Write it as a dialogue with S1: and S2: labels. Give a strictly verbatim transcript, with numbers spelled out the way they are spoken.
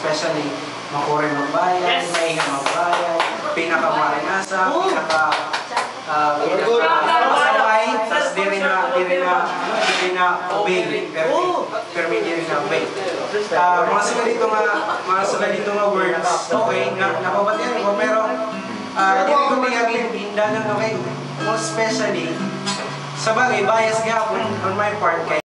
S1: especially makure magbayad, maingat magbayad, pinakamaranasan, pinaka uh, pinaka-masaway, tapos di rin na, di rin na, di rin na obey, pero pero di rin na obey. Uh, mga sugalito nga, mga sugalito nga words, okay, na, napabatihan ko, pero uh, di rin ko tingagin, hindanan, okay, most especially, sa bagay, bias gapon on my part, kay